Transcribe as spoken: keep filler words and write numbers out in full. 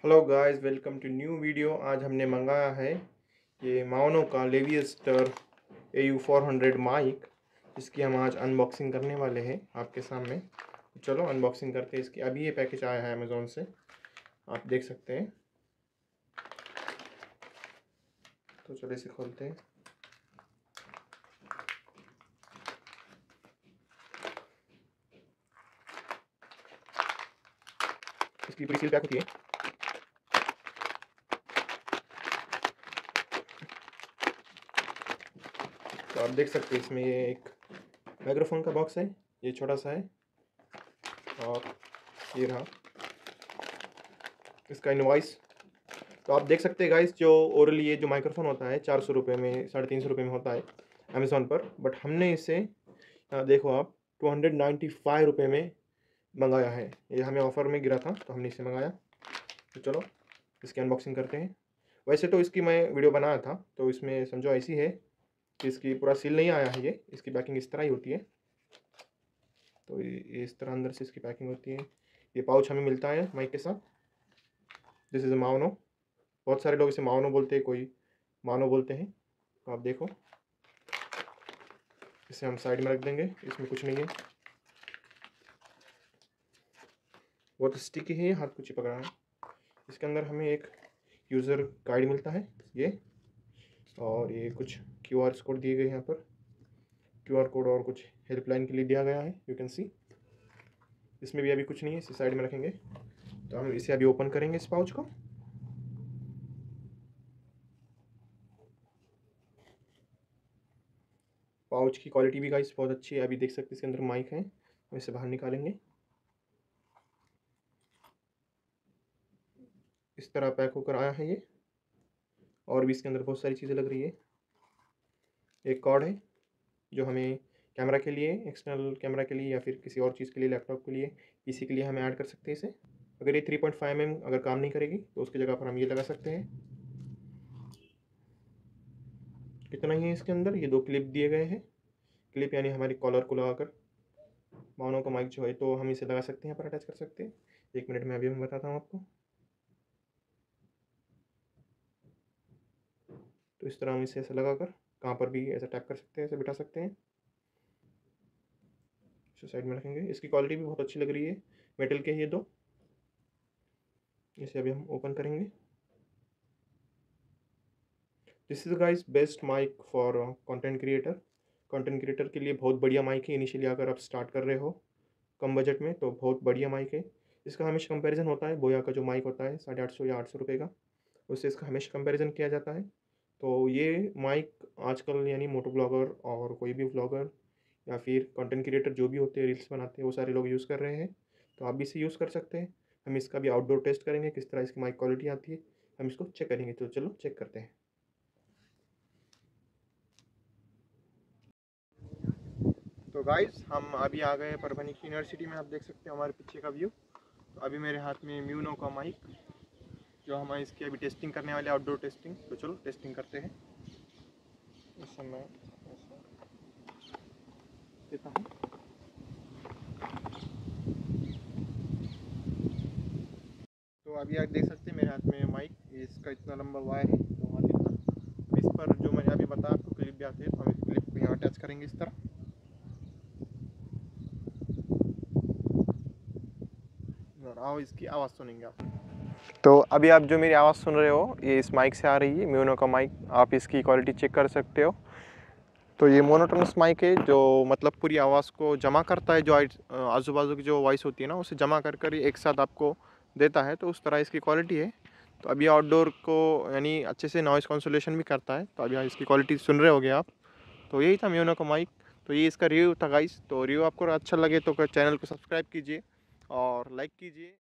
Hello guys, welcome to new video. आज हमने मंगाया है ये माओनो का लेविएस्टर A U four hundred mic, जिसकी हम आज अनबॉक्सिंग करने वाले हैं आपके सामने। चलो अनबॉक्सिंग करते हैं इसकी। अभी ये पैकेज आया है अमेज़ोन से, आप देख सकते हैं। तो चलो इसे खोलते हैं। इसकी पूरी सील पैक होती है। तो आप देख सकते हैं इसमें ये एक माइक्रोफोन का बॉक्स है, ये छोटा सा है, और ये रहा इसका इनवॉइस। तो आप देख सकते हैं गाइस, जो ओरली ये जो माइक्रोफोन होता है चार सौ रुपये में, साढ़े तीन सौ रुपये में होता है अमेज़ोन पर, बट हमने इसे आ, देखो आप टू हंड्रेड नाइन्टी फाइव रुपये में मंगाया है। ये हमें ऑफ़र में गिरा था तो हमने इसे मंगाया। तो चलो इसकी अनबॉक्सिंग करते हैं। वैसे तो इसकी मैं वीडियो बनाया था, तो इसमें समझो ऐसी है कि इसकी पूरा सील नहीं आया है। ये इसकी पैकिंग इस तरह ही होती है। तो ये इस तरह अंदर से इसकी पैकिंग होती है। ये पाउच हमें मिलता है माइक के साथ। This is a Maono. बहुत सारे लोग इसे माओनो बोलते हैं, कोई मानो बोलते हैं। तो आप देखो, इसे हम साइड में रख देंगे, इसमें कुछ नहीं है। बहुत स्टिकी है, हाथ को चिपक रहा है। इसके अंदर हमें एक यूज़र गाइड मिलता है ये, और ये कुछ क्यू आर कोड दिए गए यहाँ पर। क्यू आर कोड और कुछ हेल्पलाइन के लिए दिया गया है, यू कैन सी। इसमें भी अभी कुछ नहीं है, इसे साइड में रखेंगे। तो हम इसे अभी ओपन करेंगे इस पाउच को। पाउच की क्वालिटी भी गाइस बहुत अच्छी है। अभी देख सकते हैं इसके अंदर माइक है। हम इसे बाहर निकालेंगे। इस तरह पैक होकर आया है ये, और भी इसके अंदर बहुत सारी चीज़ें लग रही है। एक कॉर्ड है जो हमें कैमरा के लिए, एक्सटर्नल कैमरा के लिए, या फिर किसी और चीज़ के लिए, लैपटॉप के लिए, पीसी के लिए हमें ऐड कर सकते हैं इसे। अगर ये three point five M M अगर काम नहीं करेगी तो उसकी जगह पर हम ये लगा सकते हैं। कितना ही है इसके अंदर, ये दो क्लिप दिए गए हैं। क्लिप यानी हमारी कॉलर को लगाकर मानो का माइक जो है तो हम इसे लगा सकते हैं, यहाँ पर अटैच कर सकते हैं। एक मिनट में अभी मैं बताता हूँ आपको। तो इस तरह हम इसे ऐसे लगाकर कहाँ पर भी ऐसा टैप कर सकते हैं, ऐसे बिठा सकते हैं। इसे साइड में रखेंगे। इसकी क्वालिटी भी बहुत अच्छी लग रही है, मेटल के ये दो। इसे अभी हम ओपन करेंगे। This is guys best mic for content creator. Content creator के लिए बहुत बढ़िया माइक है। इनिशियली अगर आप स्टार्ट कर रहे हो कम बजट में तो बहुत बढ़िया माइक है। इसका हमेशा कंपैरिजन होता है बोया का जो माइक होता है साढ़े आठ सौ या आठ सौ रुपये का, उससे इसका हमेशा कंपैरिजन किया जाता है। तो ये माइक आजकल यानी मोटो ब्लॉगर और कोई भी ब्लॉगर या फिर कंटेंट क्रिएटर जो भी होते हैं, रील्स बनाते हैं, वो सारे लोग यूज़ कर रहे हैं। तो आप भी इसे यूज़ कर सकते हैं। हम इसका भी आउटडोर टेस्ट करेंगे, किस तरह इसकी माइक क्वालिटी आती है, हम इसको चेक करेंगे। तो चलो चेक करते हैं। तो गाइस, हम अभी आ गए परभनी की यूनिवर्सिटी में। आप देख सकते हैं हमारे पीछे का व्यू। तो अभी मेरे हाथ में म्यूनो का माइक, जो हम इसकी अभी टेस्टिंग करने वाले, आउटडोर टेस्टिंग। तो चलो टेस्टिंग करते हैं। इस समय देता हूँ। तो अभी आप देख सकते हैं मेरे हाथ में माइक, इसका इतना लंबा वायर है, तो हाथ इतना। इस पर जो मैंने अभी बताया आपको क्लिप भी आती है, तो हम इस क्लिप को यहाँ अटैच करेंगे इस तरह, और आओ इसकी आवाज़ सुनेंगे आप। तो अभी आप जो मेरी आवाज़ सुन रहे हो ये इस माइक से आ रही है, म्यूनो का माइक। आप इसकी क्वालिटी चेक कर सकते हो। तो ये मोनोटोनस माइक है, जो मतलब पूरी आवाज़ को जमा करता है, जो आजू बाजू की जो वॉइस होती है ना, उसे जमा कर कर एक साथ आपको देता है। तो उस तरह इसकी क्वालिटी है। तो अभी आउटडोर को यानी अच्छे से नॉइज़ कैंसलेशन भी करता है। तो अभी इसकी क्वालिटी सुन रहे होगे आप। तो यही था म्यूनो का माइक। तो ये इसका रिव्यू था गाइस। तो रिव्यू आपको अच्छा लगे तो चैनल को सब्सक्राइब कीजिए और लाइक कीजिए।